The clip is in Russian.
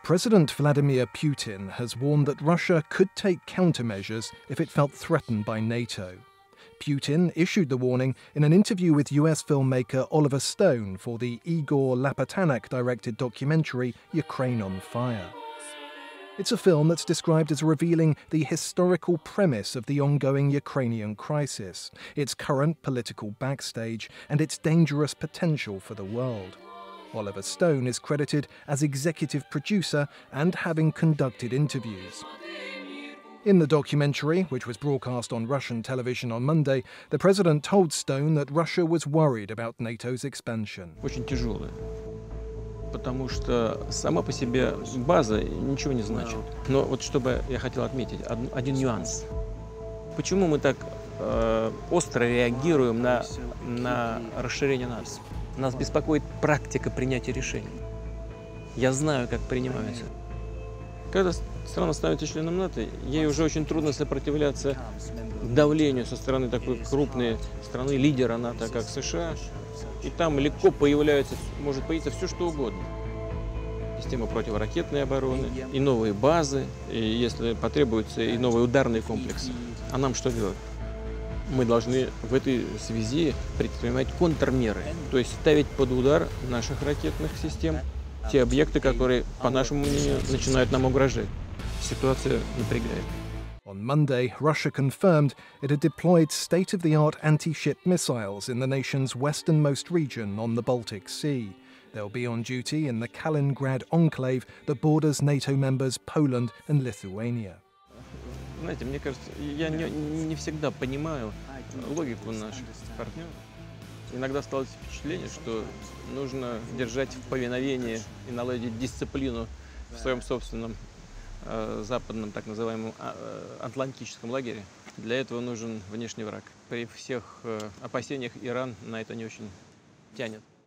President Vladimir Putin has warned that Russia could take countermeasures if it felt threatened by NATO. Putin issued the warning in an interview with US filmmaker Oliver Stone for the Igor Lapatanak-directed documentary Ukraine on Fire. It's a film that's described as revealing the historical premise of the ongoing Ukrainian crisis, its current political backstage, and its dangerous potential for the world. Oliver Stone is credited as executive producer and having conducted interviews. In the documentary, which was broadcast on Russian television on Monday, the president told Stone that Russia was worried about NATO's expansion. Очень тяжелая, потому что сама по себе база ничего не значит. Но вот чтобы я хотел отметить один нюанс. Почему мы так остро реагируем на расширение НАТО? Нас беспокоит практика принятия решений. Я знаю, как принимаются. Когда страна становится членом НАТО, ей уже очень трудно сопротивляться давлению со стороны такой крупной страны, лидера НАТО, как США. И там легко может появиться все, что угодно. Система противоракетной обороны, и новые базы, и, если потребуется, и новые ударные комплексы. А нам что делать? Мы должны в этой связи предпринимать контрмеры, то есть ставить под удар наших ракетных систем те объекты, которые, по нашему мнению, начинают нам угрожать. Ситуация напрягает. On Monday, Russia confirmed it had deployed state-of-the-art anti-ship missiles in the nation's westernmost region on the Baltic Sea. They'll be on duty in the Kaliningrad enclave that borders NATO members Poland and Lithuania. Знаете, мне кажется, я не всегда понимаю логику наших партнеров. Иногда складывается впечатление, что нужно держать в повиновении и наладить дисциплину в своем собственном западном, так называемом, атлантическом лагере. Для этого нужен внешний враг. При всех опасениях Иран на это не очень тянет.